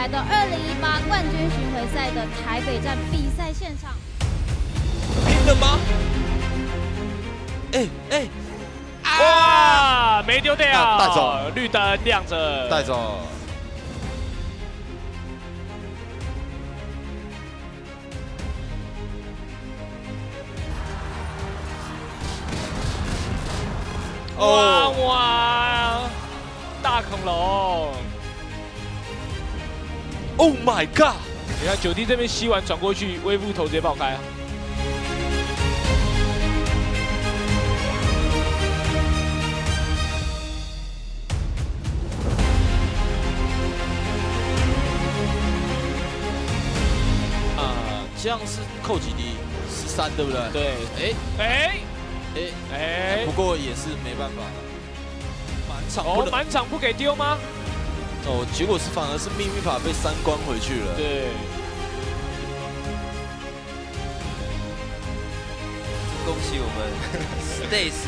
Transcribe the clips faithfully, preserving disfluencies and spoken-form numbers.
来到二零一八冠军巡回赛的台北站比赛现场。 拼了吗？哎哎， 哇，没丢掉， 带走， 绿灯亮着， 带走。 哇哇！大恐龙 ！Oh my god！ 你看九弟这边吸完转过去，微副头直接爆开啊！ 啊，这样是扣几滴？十三对不对？ 对。哎哎。 哎哎， 不过也是没办法了，满场哦，满场不给丢吗？ 哦，结果是反而是秘密法被三关回去了。 对， 恭喜我们 Stace。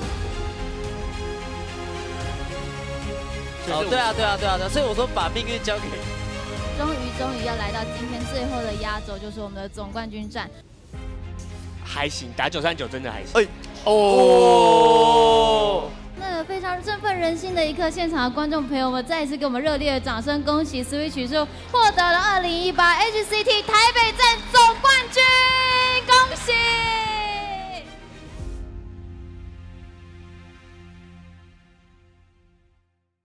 哦，对啊，对啊，对啊，对啊，所以我说把命运交给。 终于，终于要来到今天最后的压轴，就是我们的总冠军战。 还行，打九三九真的还行。 哎， 哦，那非常振奋人心的一刻，现场的观众朋友们再一次给我们热烈的掌声，恭喜 Switch 是获得了二零一八 H C T 台北站。